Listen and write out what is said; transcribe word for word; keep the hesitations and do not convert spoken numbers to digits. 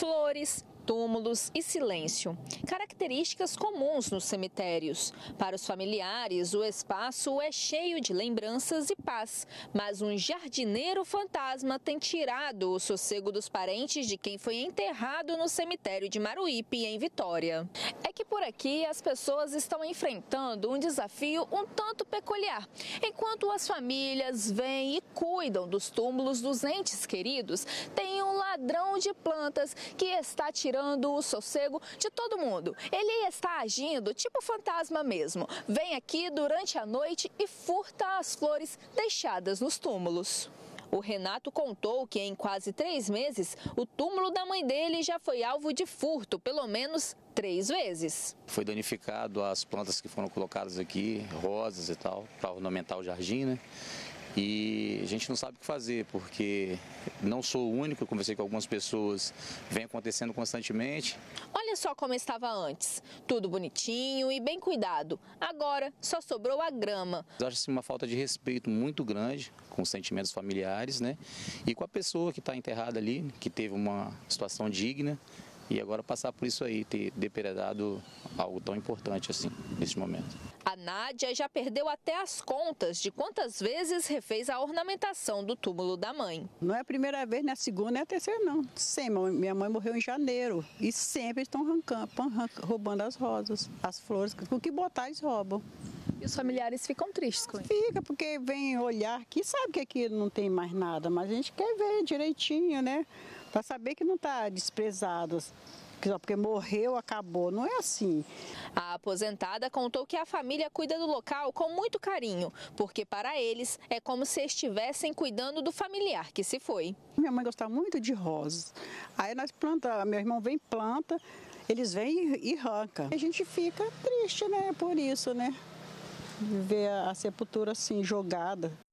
Flores, túmulos e silêncio, características comuns nos cemitérios. Para os familiares, o espaço é cheio de lembranças e paz, mas um jardineiro fantasma tem tirado o sossego dos parentes de quem foi enterrado no cemitério de Maruípe, em Vitória. É que por aqui as pessoas estão enfrentando um desafio um tanto peculiar. Enquanto as famílias vêm e cuidam dos túmulos dos entes queridos, tem um ladrão de plantas que está tirando tirando o sossego de todo mundo. Ele está agindo tipo fantasma mesmo. Vem aqui durante a noite e furta as flores deixadas nos túmulos. O Renato contou que em quase três meses, o túmulo da mãe dele já foi alvo de furto, pelo menos três vezes. Foi danificado as plantas que foram colocadas aqui, rosas e tal, para ornamentar o jardim, né? E a gente não sabe o que fazer, porque não sou o único, eu conversei com algumas pessoas, vem acontecendo constantemente. Olha só como estava antes, tudo bonitinho e bem cuidado. Agora só sobrou a grama. Eu acho assim, uma falta de respeito muito grande com os sentimentos familiares, né? E com a pessoa que está enterrada ali, que teve uma situação digna. E agora passar por isso aí, ter depredado algo tão importante assim, nesse momento. A Nádia já perdeu até as contas de quantas vezes refez a ornamentação do túmulo da mãe. Não é a primeira vez, nem a segunda, nem a terceira, não. Sempre. Minha mãe morreu em janeiro e sempre estão arrancando, roubando as rosas, as flores. O que botar, eles roubam. E os familiares ficam tristes com isso? Fica, porque vem olhar aqui, sabe que aqui não tem mais nada, mas a gente quer ver direitinho, né? Para saber que não está desprezado, porque morreu, acabou. Não é assim. A aposentada contou que a família cuida do local com muito carinho, porque para eles é como se estivessem cuidando do familiar que se foi. Minha mãe gostava muito de rosas. Aí nós plantamos, meu irmão vem e planta, eles vêm e arrancam. A gente fica triste, né? Por isso, né? Ver a sepultura assim, jogada.